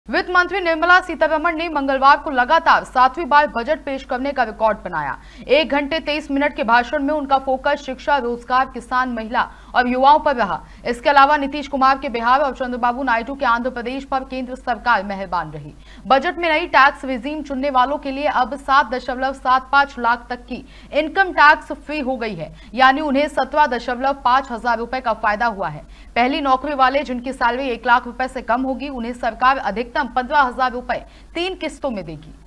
वित्त मंत्री निर्मला सीतारमण ने मंगलवार को लगातार 7वीं बार बजट पेश करने का रिकॉर्ड बनाया। 1 घंटे 23 मिनट के भाषण में उनका फोकस शिक्षा, रोजगार, किसान, महिला और युवाओं पर रहा। इसके अलावा नीतीश कुमार के बिहार और चंद्रबाबू नायडू के आंध्र प्रदेश पर केंद्र सरकार मेहरबान रही। बजट में नई टैक्स रिजीम चुनने वालों के लिए अब 7.75 लाख तक की इनकम टैक्स फ्री हो गई है, यानी उन्हें 17.5 हजार रुपए का फायदा हुआ है। पहली नौकरी वाले जिनकी सैलरी 1 लाख रुपए से कम होगी, उन्हें सरकार अधिकतम 15,000 रुपए 3 किस्तों में देगी।